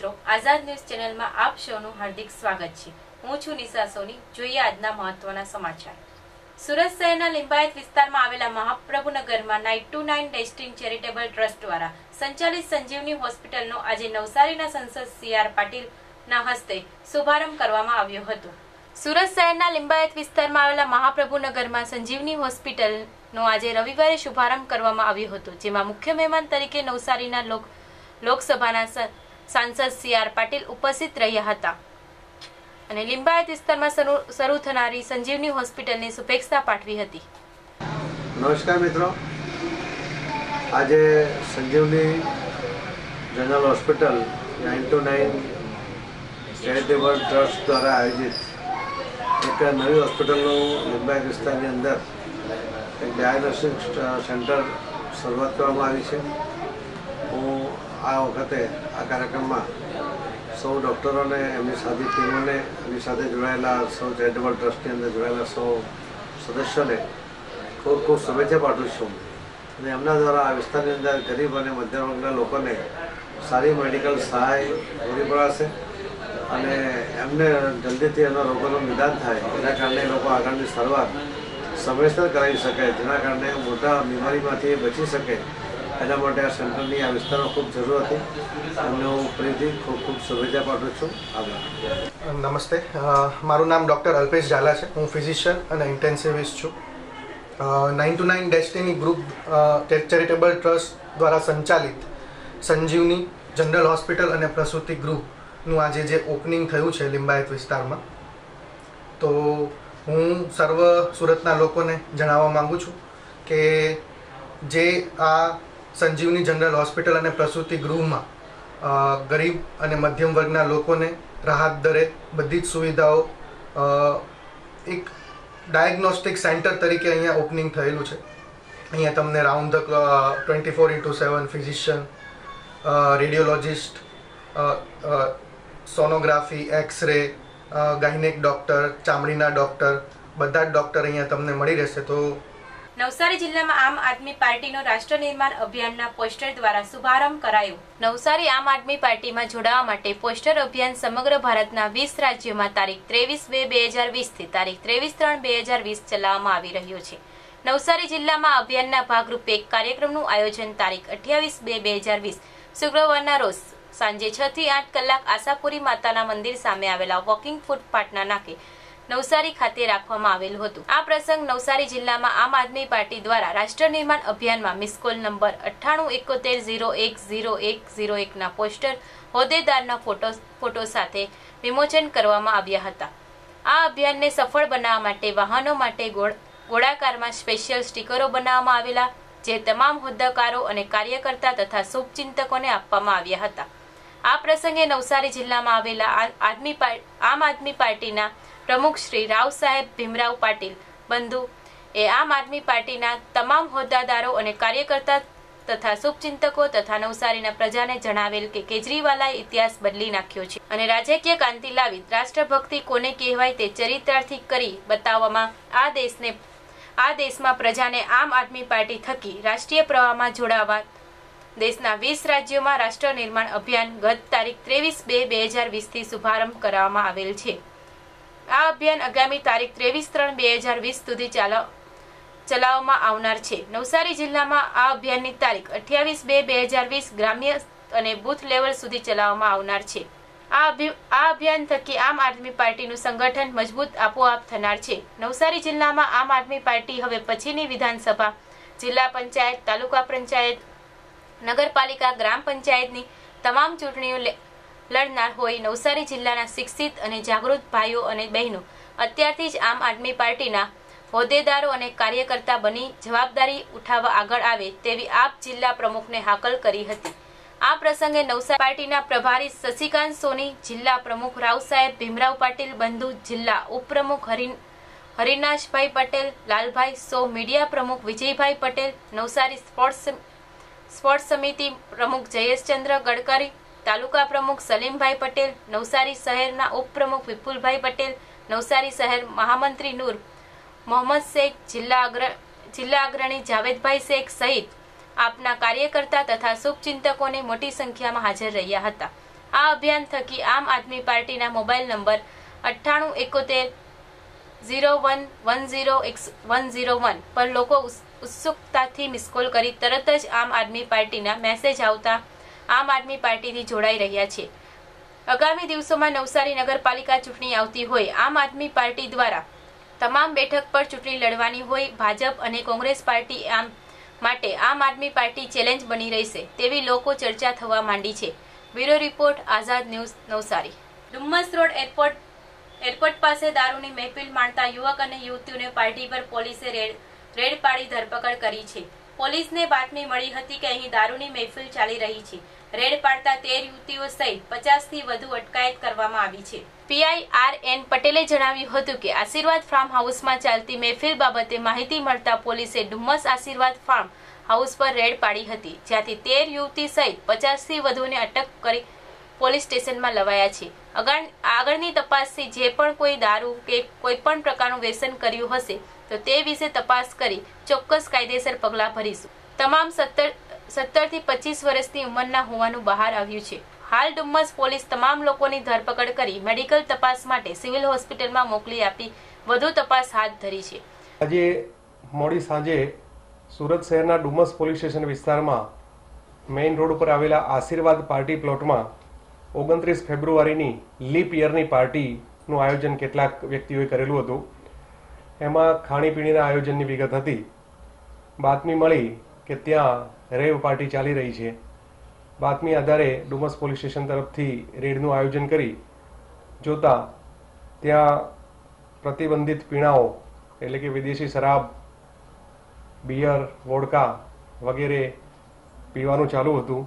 મિત્રો, આઝાદ ન્યૂઝ ચેનલમાં આપ સૌનું હાર્દિક સ્વાગત છે। હું છું નિશા સોની। જોઈએ આજના મહત્વના સમાચાર। સુરત શહેરના લિંબાયત વિસ્તારમાં આવેલા મહાપ્રભુનગરમાં 929 ડેસ્ટિની ચેરિટેબલ ટ્રસ્ટ દ્વારા સંચાલિત સંજીવની હોસ્પિટલનો આજે નવસારીના સંસદ સી.આર. પાટીલના હસ્તે શુભારંભ કરવામાં આવ્યો હતો। સુરત શહેરના લિંબાયત વિસ્તારમાં આવેલા મહાપ્રભુનગરમાં સંજીવની હોસ્પિટલનો આજે રવિવારે શુભારંભ કરવામાં આવ્યો હતો, જેમાં મુખ્ય મહેમાન તરીકે નવસારીના લોકસભાના સાંસદ સી.આર. પાટીલ ઉપસ્થિત રહ્યા હતા અને લિંબાયત વિસ્તારમાં શરૂ થનારી સંજીવની હોસ્પિટલની શુભેચ્છા પાઠવી હતી। નમસ્કાર મિત્રો, આજે Sanjeevani general hospital 929 charitable trust દ્વારા આયોજિત એક નવી હોસ્પિટલનું લિંબાયત વિસ્તારની અંદર એક ડાયગ્નોસ્ટિક સેન્ટર શરૂઆત કરવામાં આવી છે। હું આ વખતે આ કાર્યક્રમમાં સૌ ડૉક્ટરોને, એમની સાથી ટીમોને, એમની સાથે જોડાયેલા સૌ ચેરિટેબલ ટ્રસ્ટની અંદર જોડાયેલા સૌ સદસ્યોને ખૂબ ખૂબ શુભેચ્છા પાઠવું છું અને એમના દ્વારા આ વિસ્તારની અંદર ગરીબ અને મધ્યમ વર્ગના લોકોને સારી મેડિકલ સહાય પૂરી પડાશે અને એમને જલ્દીથી એના રોગોનું નિદાન થાય, એના કારણે લોકો આગળની સારવાર સમયસર કરાવી શકે, જેના કારણે મોટા બીમારીમાંથી બચી શકે। એના માટે આ સેન્ટરની આ વિસ્તારમાં ખૂબ જરૂર હતી। એમને હું ફરીથી ખૂબ ખૂબ શુભેચ્છા પાઠવું છું। આભાર। નમસ્તે, મારું નામ ડૉક્ટર અલ્પેશ ઝાલા છે। હું ફિઝિશિયન અને ઇન્ટેન્સિવિસ્ટ છું। 929 ડેસ્ટિની ગ્રુપ ચેરિટેબલ ટ્રસ્ટ દ્વારા સંચાલિત સંજીવની જનરલ હોસ્પિટલ અને પ્રસૂતિ ગૃહનું આજે જે ઓપનિંગ થયું છે લિંબાયત વિસ્તારમાં, તો હું સર્વ સુરતના લોકોને જણાવવા માગું છું કે જે આ સંજીવની જનરલ હોસ્પિટલ અને પ્રસૂતિ ગૃહમાં ગરીબ અને મધ્યમ વર્ગના લોકોને રાહત દરે બધી જ સુવિધાઓ એક ડાયગ્નોસ્ટિક સેન્ટર તરીકે અહીંયા ઓપનિંગ થયેલું છે। અહીંયા તમને round the 24/7 physician, radiologist, sonography, x ray, gynaec doctor, ચામડીના ડૉક્ટર, બધા જ ડૉક્ટર અહીંયા તમને મળી રહેશે। તો નવસારી જિલ્લામાં આમ આદમી પાર્ટીનો રાષ્ટ્ર નિર્માણ અભિયાનના પોસ્ટર દ્વારા શુભારંભ કરાયો। નવસારી આમ આદમી પાર્ટીમાં જોડાવા માટે પોસ્ટર અભિયાન સમગ્ર ભારતના 20 રાજ્યોમાં તારીખ 23/2/2020 થી તારીખ 23/3/2020 ચલાવવામાં આવી રહ્યો છે। નવસારી જિલ્લામાં અભિયાનના ભાગરૂપે એક કાર્યક્રમનું આયોજન તારીખ 28/2/2020 શુક્રવારના રોજ સાંજે 6 થી 8 કલાક આશાપુરી માતાના મંદિર સામે આવેલા વોકિંગ ફૂટપાથના નાકે નવસારી ખાતે રાખવામાં આવેલું હતું। આ પ્રસંગ નવસારી જિલ્લામાં આમ આદમી પાર્ટી દ્વારા રાષ્ટ્ર નિર્માણ અભિયાનમાં મિસકોલ નંબર 9871010101 ના પોસ્ટર હોદ્દેદારના ફોટો સાથે વિમોચન કરવામાં આવ્યા હતા। આ અભિયાનને સફળ બનાવવા માટે વાહનો માટે ગોળાકારમાં સ્પેશિયલ સ્ટીકરો બનાવવામાં આવેલા, જે તમામ હોદ્દેદારો અને કાર્યકર્તા તથા શુભચિંતકોને આપવામાં આવ્યા હતા। આ પ્રસંગે નવસારી જિલ્લામાં આવેલા આમ આદમી પાર્ટીના પ્રમુખ શ્રી રાવ સાહેબ ભીમરાવ પાટીલ બંધુ એ આમ આદમી પાર્ટીના તમામ હોદ્દેદારો અને કાર્યકર્તા તથા શુભચિંતકો તથા નવસારીના પ્રજાને જણાવેલ કે કેજરીવાલે ઇતિહાસ બદલી નાખ્યો છે અને રાજકીય ક્રાંતિ લાવી રાષ્ટ્રભક્તિ કોને કહેવાય તે ચરિતાર્થ કરી બતાવવામાં આ દેશમાં પ્રજાને આમ આદમી પાર્ટી થકી રાષ્ટ્રીય પ્રવાહમાં જોડાવા દેશના 20 રાજ્યોમાં રાષ્ટ્ર નિર્માણ અભિયાન ગત તારીખ 23/2/2020 થી શુભારંભ કરવામાં આવેલ છે। આ અભિયાન આગામી તારીખ 23/3/2020 સુધી ચલાવવામાં આવનાર છે। નવસારી જિલ્લામાં આ અભિયાનની તારીખ 28/2/2020 ગ્રામ્ય અને બૂથ લેવલ સુધી ચલાવવામાં આવનાર છે। આ અભિયાન થકી આમ આદમી પાર્ટીનું સંગઠન મજબૂત આપોઆપ થનાર છે। નવસારી જિલ્લામાં આમ આદમી પાર્ટી હવે પછીની વિધાનસભા, જિલ્લા પંચાયત, તાલુકા પંચાયત, નગરપાલિકા, ગ્રામ પંચાયતની તમામ ચૂંટણીઓ લડનાર હોય। નવસારી જિલ્લાના શિક્ષિત અને જાગૃત ભાઈઓ અને બહેનો અત્યારથી જ આમ આદમી પાર્ટીના હોદ્દેદારો અને કાર્યકર્તા બની જવાબદારી ઉઠાવવા આગળ આવે તેવી આપ જિલ્લા પ્રમુખને હાકલ કરી હતી। આ પ્રસંગે નવસારી પાર્ટીના પ્રભારી શશિકાંત સોની, જિલ્લા પ્રમુખ રાવ સાહેબ ભીમરાવ પાટીલ બંધુ, જિલ્લા ઉપપ્રમુખ હરિનાશભાઈ પટેલ, લાલભાઈ સો, મીડિયા પ્રમુખ વિજયભાઈ પટેલ, નવસારી સ્પોર્ટ્સ સમિતિ પ્રમુખ જયેશચંદ્ર ગડકરી, તાલુકા પ્રમુખ સલીમભાઈ પટેલ, નવસારી શહેરના ઉપપ્રમુખ વિપુલભાઈ પટેલ, નવસારી શહેર મહામંત્રી નૂર મોહમ્મદ શેખ, જિલ્લા અગ્રણી જાવેદભાઈ શેખ સહિત આપના કાર્યકર્તા તથા શુભચિંતકોને મોટી સંખ્યામાં હાજર રહ્યા હતા। આ અભિયાન થકી આમ આદમી પાર્ટીના મોબાઈલ નંબર 987101100101 પર લોકો ઉત્સુકતાથી મિસકોલ કરી તરત જ આમ આદમી પાર્ટીના મેસેજ આવતા આમ આદમી પાર્ટીથી જોડાઈ રહ્યા છે. આગામી દિવસોમાં નવસારી નગરપાલિકા ચૂંટણી આવતી હોય આમ આદમી પાર્ટી દ્વારા તમામ બેઠક પર ચૂંટણી લડવાની હોય ભાજપ અને કોંગ્રેસ પાર્ટી માટે આમ આદમી પાર્ટી ચેલેન્જ બની રહેશે તેવી લોકો ચર્ચા થવા માંડી છે. Bureau report, Azad news, Navsari. Dumas road airport પાસે દારૂની મહેફિલ માણતા યુવક અને યુવતીઓને પાર્ટી પર પોલીસે રેડ પાડી ધરપકડ કરી છે. પોલીસને બાતમી મળી હતી કે અહીં દારૂની મહેફિલ ચાલી રહી છે. રેડ પાડતા 13 યુવતીઓ સહિત 50થી વધુ અટકાયત કરવામાં આવી છે. PI R N. પટેલે જણાવ્યું હતું કે આશીર્વાદ ફાર્મ હાઉસમાં ચાલતી મહેફિલ બાબતે માહિતી મળતા પોલીસે ડુમ્મસ આશીર્વાદ ફાર્મ હાઉસ પર રેડ પાડી હતી, જ્યાંથી 13 યુવતી સહિત 50થી વધુને અટક કરી પોલીસ સ્ટેશનમાં લવાયા છે. આગળની તપાસથી જે પણ કોઈ દારૂ કે કોઈ પણ પ્રકારનું વ્યસન કર્યું હશે તો તે વિશે તપાસ કરી ચોક્કસ કાયદેસર પગલાં ભરીશું. તમામ 17 થી 25 વર્ષની ઉંમરના હોવાનું બહાર આવ્યું છે. હાલ ડુમ્મસ પોલીસ તમામ લોકોની ધરપકડ કરી મેડિકલ તપાસ માટે સિવિલ હોસ્પિટલમાં મોકલી આપી વધુ તપાસ હાથ ધરી છે. આજે મોડી સાંજે સુરત શહેરના ડુમ્મસ પોલીસ સ્ટેશન વિસ્તારમાં મેઇન રોડ ઉપર આવેલા આશીર્વાદ પાર્ટી પ્લોટમાં 29 ફેબ્રુઆરીની લીપ યરની પાર્ટીનું આયોજન કેટલાક વ્યક્તિઓએ કરેલું હતું. એમાં ખાણીપીણીના આયોજનની વિગત હતી. બાતમી મળી કે ત્યાં રેવ પાર્ટી ચાલી રહી છે. બાતમી આધારે ડુમ્મસ પોલીસ સ્ટેશન તરફથી રેડનું આયોજન કરી જોતા ત્યાં પ્રતિબંધિત પીણાઓ એટલે કે વિદેશી શરાબ, બિયર, વોડકા વગેરે પીવાનું ચાલુ હતું.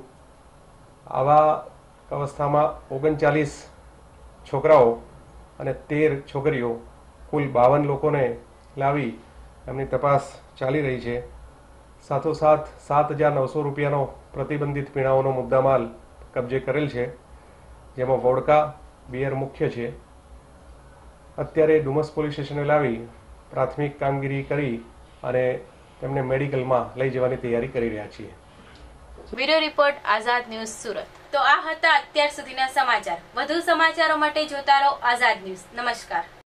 આવા અવસ્થામાં 39 છોકરાઓ અને 13 છોકરીઓ કુલ 52 લોકોને લાવી એમની તપાસ ચાલી રહી છે. સાથોસાથ 7,900 રૂપિયાનો પ્રતિબંધિત પીણાઓનો મુદ્દામાલ કબજે કરેલ છે, જેમાં વોડકા, બિયર મુખ્ય છે. અત્યારે ડુમ્મસ પોલીસ સ્ટેશને લાવી પ્રાથમિક કામગીરી કરી અને તેમને મેડિકલમાં લઈ જવાની તૈયારી કરી રહ્યા છીએ. Bureau report, Azad news, Surat. તો આ હતા અત્યાર સુધીના સમાચાર. વધુ સમાચારો માટે જોતા રહો આઝાદ ન્યૂઝ. નમસ્કાર.